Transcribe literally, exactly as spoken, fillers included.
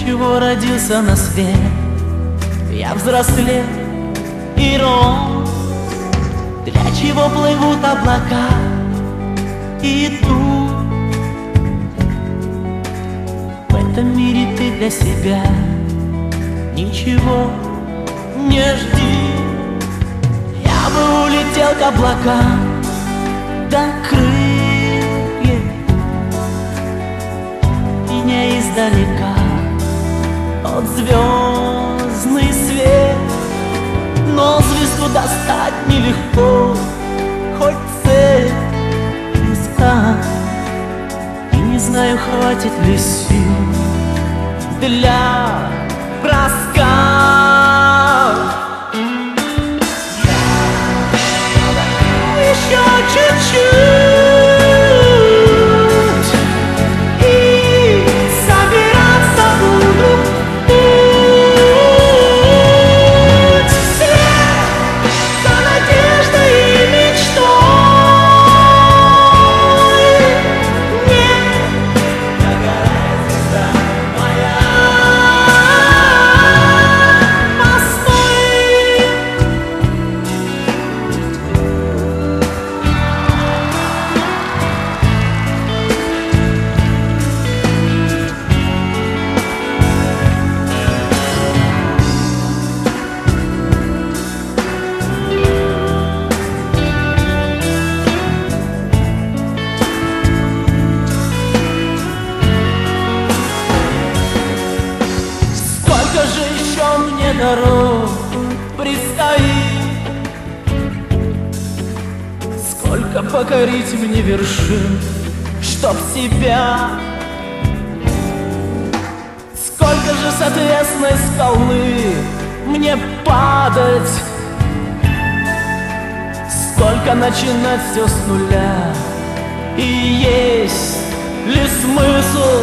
чего родился на свет. Я взрослел и рос, для чего плывут облака и идут. В этом мире ты для себя ничего не жди. Я бы улетел к облакам до крыльев, меня издалека от звездный свет. Но звезду достать нелегко, хоть цель близка. И не знаю, хватит ли сил для рассказа. Еще чуть-чуть и собираться буду в путь. Вслед за надеждой и мечтой. Нет, дорогая звезда моя, постой. Сколько же еще мне дорог предстоит, сколько покорить мне вершин, чтоб себя. Сколько же с отвесной скалы мне падать, сколько начинать все с нуля. И есть ли смысл